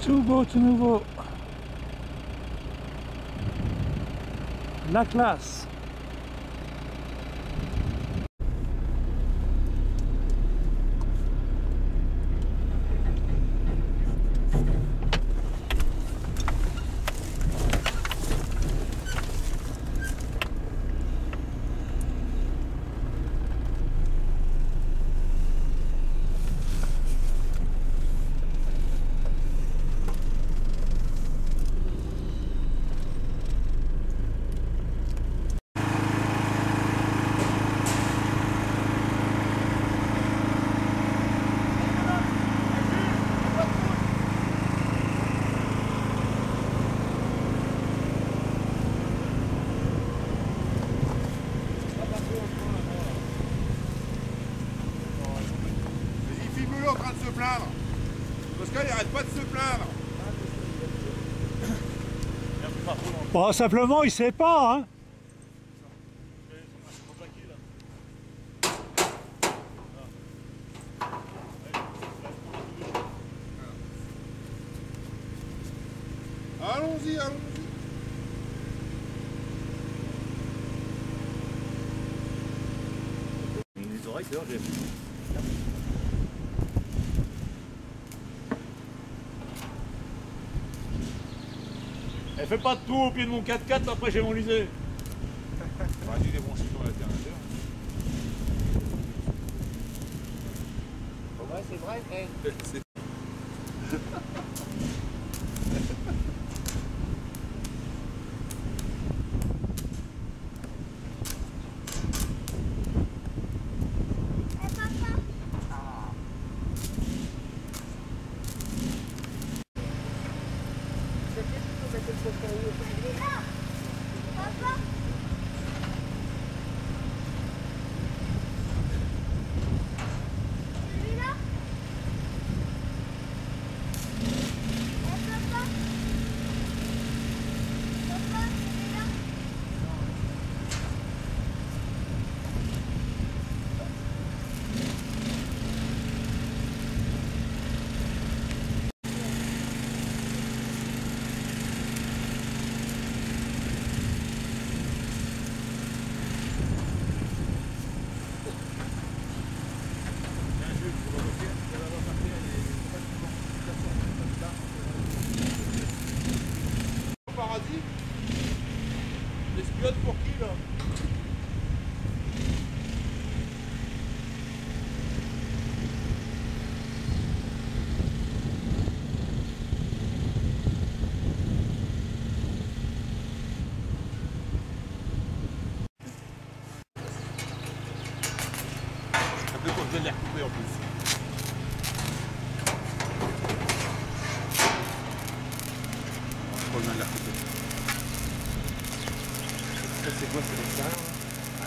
Tout beau, tout nouveau. La classe. En train de se plaindre. Pascal, il arrête pas de se plaindre. Bon, simplement, il sait pas, hein. Allons-y, allons-y. Les oreilles, d'ailleurs, j'ai... Elle fait pas de tout au pied de mon 4x4, après j'ai mon lisé. On va dire des bons chiffres à l'alternateur. Ouais, c'est vrai, hey. Paradis. L'espionne pour qui là? Un peu qu'on vient de les recouper en plus. On va de la recouper. C'est quoi, c'est l'extérieur là?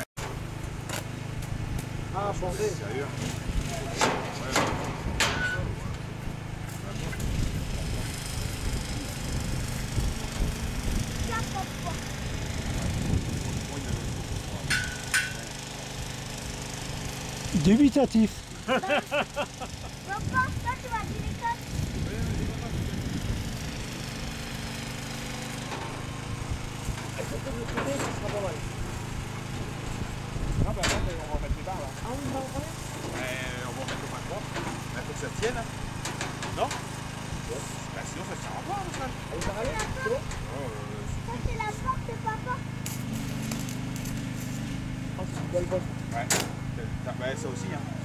Ah, fondé. Sérieux? Dubitatif. Papa, toi tu vas dire l'école. Non, ben attends, on va mettre les barres là. Ah oui, on va remettre. On va mettre au point 3. Il faut que ça tienne. Hein. Non? Ben, sinon ça ne tiendra pas, ça. Allez, par là, c'est bon? Ça c'est la porte, papa. Ah, c'est une belle boîte. Ouais. Ben, ça aussi, hein.